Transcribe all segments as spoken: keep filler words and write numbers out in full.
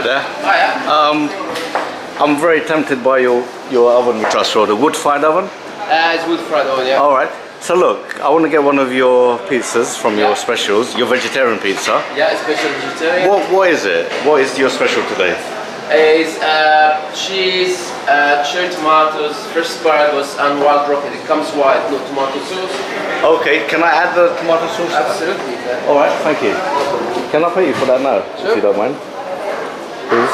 Hi there. Hiya. Um, I'm very tempted by your, your oven you trust, or the wood-fired oven. Uh, it's wood-fired oven, yeah. Alright. So look, I want to get one of your pizzas from your yeah. specials, your vegetarian pizza. Yeah, special vegetarian. What, what is it? What is your special today? It's uh, cheese, uh, cherry tomatoes, fresh asparagus and wild broccoli. It comes white, no tomato sauce. Okay, can I add the tomato sauce? Absolutely. Yeah. Alright, thank you. Can I pay you for that now, sure. if you don't mind? Please.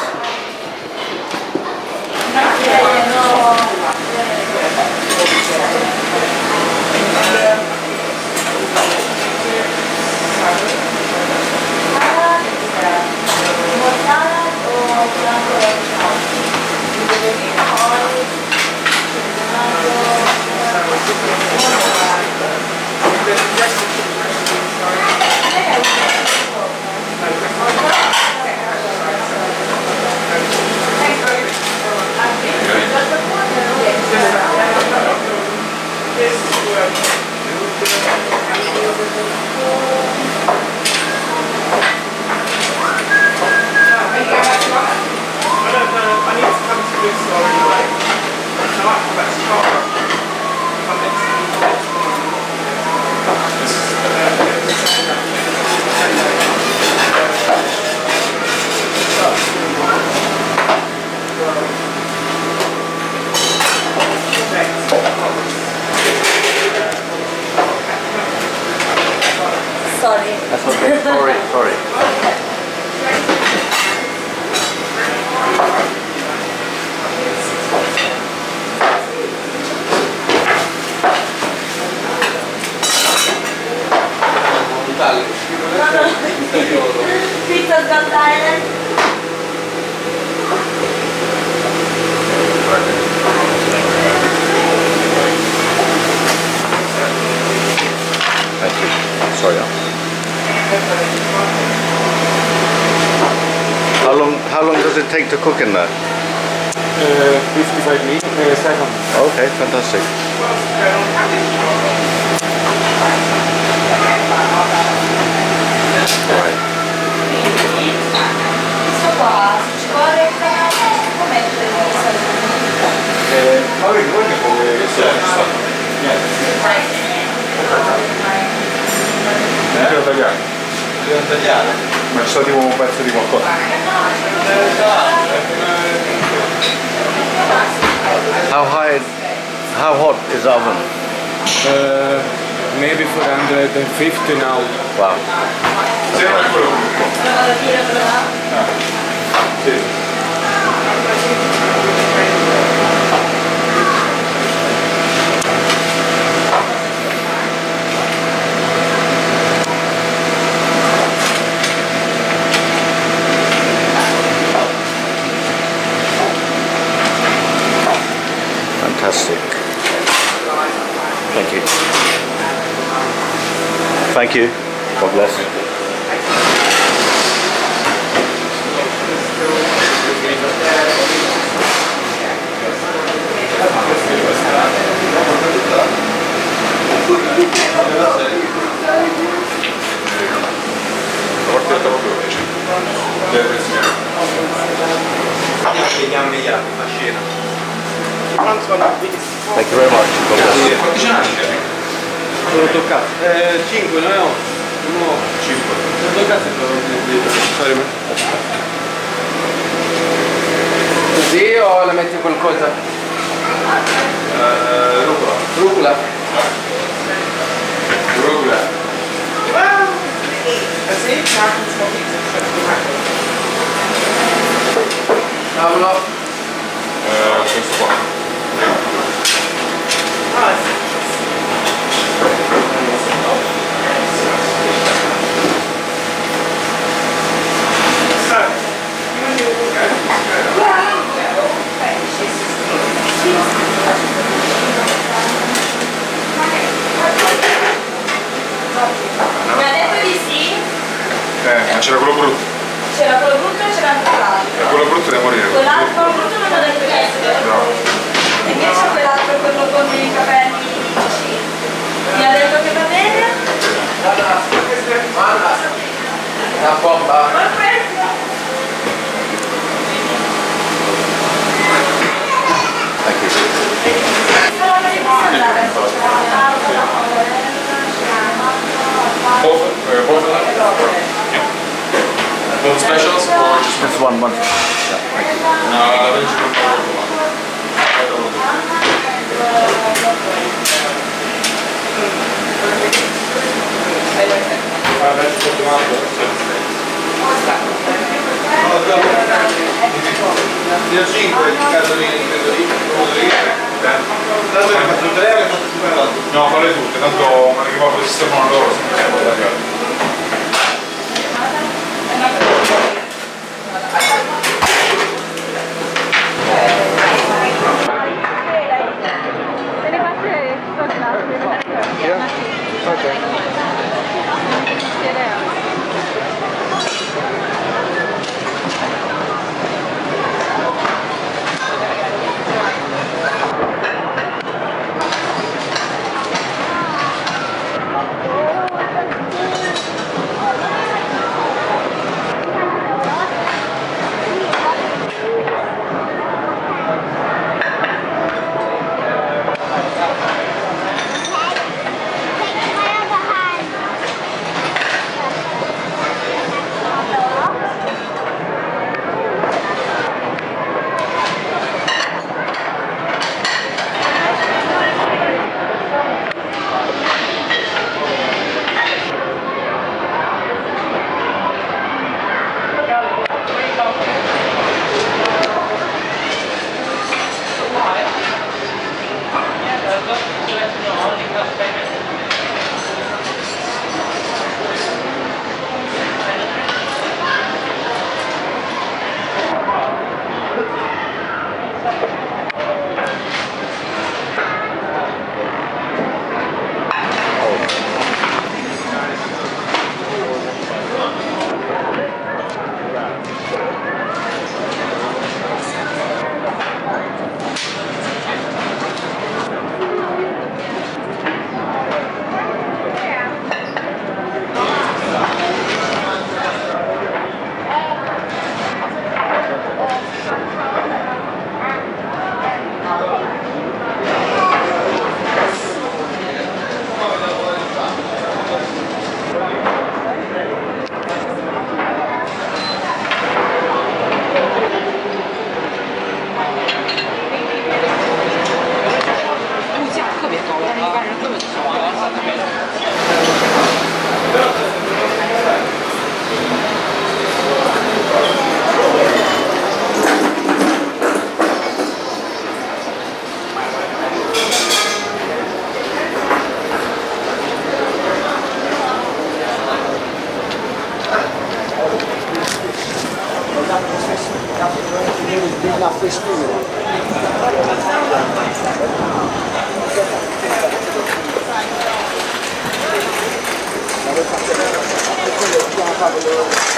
Sorry. That's okay. Sorry, sorry. Pizza's got talent. Thank you. Sorry. How long how long does it take to cook in there? Uh, fifty-five minutes, uh, seconds. Okay, fantastic. Right. Questo qua, se ci vuole come mettere Eh, magari vuoi che come sia non devo tagliare. Devo tagliare? Ma ci sta tipo un pezzo di qualcosa. How high, how hot is the oven? Uh, maybe four hundred fifty now. Wow. Sì, non è quello brutto. Ah, sì. Fantastic. Thank you. Thank you. God bless. Thank you very much. God bless. Quanti anni? Sono toccato. Eh, cinque, non è otto. No, cinque. sono toccato e così o la metti qualcosa? Uh, rucola. Rucola. Rucola. Cavolo. Uh, questo qua. Mi ha detto di sì. Eh, ma c'era quello brutto. C'era quello brutto e c'era anche l'altro. E quello brutto deve morire. Quell'altro brutto non ha detto niente. No. E invece quell'altro, quello con i capelli lisci, mi ha detto che va bene. Una bomba. Just one, one. Yeah, thank you. No, I don't know. No, falle tutte, tanto anche proprio il sistema loro sempre da casa. Yeah. Okay. Grazie.